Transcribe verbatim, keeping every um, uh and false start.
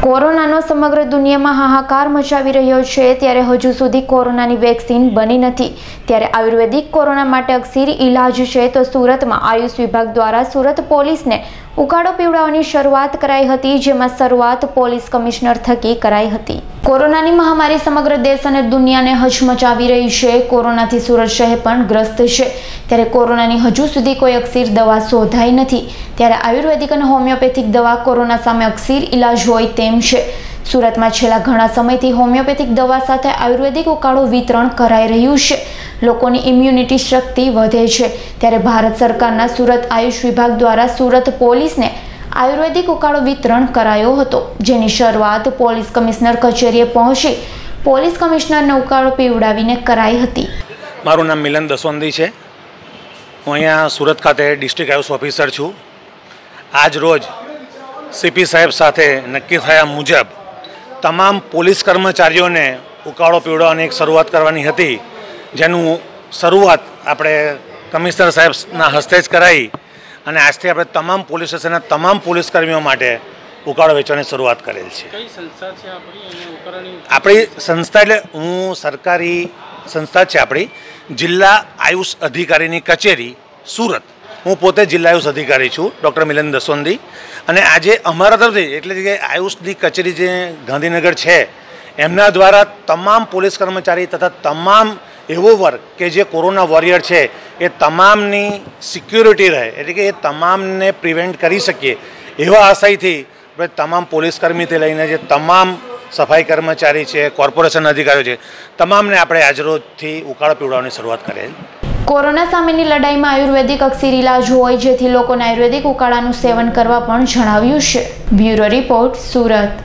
કોરોનાનો સમગ્ર દુનિયામાં હાહાકાર મચાવી રહ્યો છે ત્યારે હજુ સુધી કોરોનાની વેક્સિન બની નથી। ત્યારે આયુર્વેદિક કોરોના માટે અકસીર ઇલાજ છે તો સુરતમાં આયુષ વિભાગ દ્વારા સુરત પોલીસને ઉકાળો પીવડાવવાની શરૂઆત કરાઈ હતી, જેમાં શરૂઆત પોલીસ કમિશનર થકી કરાઈ હતી। કોરોનાની મહામારી સમગ્ર દેશ અને દુનિયાને હચમચાવી રહી છે। કોરોનાથી સુરત શહેર પણ ગ્રસ્ત છે ત્યારે કોરોનાની હજુ સુધી કોઈ અકસીર દવા શોધાઈ નથી। ત્યારે આયુર્વેદિક અને હોમિયોપેથિક દવા કોરોના સામે અકસીર ઇલાજ હોય તેમ છે। સુરતમાં છેલ્લા ઘણા સમયથી હોમિયોપેથિક દવા સાથે આયુર્વેદિક ઉકાળો વિતરણ કરાઈ રહ્યું છે। લોકોની ઇમ્યુનિટી શક્તિ વધે છે ત્યારે ભારત સરકારના સુરત આયુષ વિભાગ દ્વારા સુરત પોલીસને આયુર્વેદિક ઉકાળો વિતરણ કરાયો હતો, જેની શરૂઆત પોલીસ કમિશનર કચેરીએ પહોંચી પોલીસ કમિશનરને ઉકાળો પીવડાવીને કરાઈ હતી। મારું નામ મિલન દસોંદી છે। હું અહીંયા સુરત ખાતે ડિસ્ટ્રિક્ટ આયુષ ઓફિસર છું। આજ રોજ સીપી સાહેબ સાથે નક્કી થયા મુજબ તમામ પોલીસ કર્મચારીઓને ઉકાળો પીવડાવવાની એક શરૂઆત કરવાની હતી, જેનું શરૂઆત આપણે કમિશનર સાહેબના હસ્તે જ કરાઈ અને આજથી આપણે તમામ પોલીસ સ્ટેશનના તમામ પોલીસ કર્મીઓ માટે ઉકાળો વેચવાની શરૂઆત કરેલ છે। કઈ સંસ્થા છે આપણી? આપણી સંસ્થા એટલે હું સરકારી સંસ્થા છે આપણી જિલ્લા આયુષ અધિકારીની કચેરી સુરત। હું પોતે જિલ્લા આયુષ અધિકારી છું, ડૉક્ટર મિલન દસોંદી। અને આજે અમારા તરફથી એટલે કે આયુષની કચેરી જે ગાંધીનગર છે એમના દ્વારા તમામ પોલીસ કર્મચારી તથા તમામ એવો વર્ગ કે જે કોરોના વોરિયર છે એ તમામની સિક્યુરિટી રહે, એટલે કે એ તમામને પ્રિવેન્ટ કરી શકીએ એવા આશયથી આપણે તમામ પોલીસકર્મીથી લઈને જે તમામ સફાઈ કર્મચારી છે, કોર્પોરેશન અધિકારીઓ છે, તમામને આપણે આજરોજથી ઉકાળો પીવડાવવાની શરૂઆત કરેલ। કોરોના સામેની લડાઈમાં આયુર્વેદિક અકસીર ઇલાજ હોય, જેથી લોકોને આયુર્વેદિક ઉકાળાનું સેવન કરવા પણ જણાવ્યું છે। Bureau report, Surat.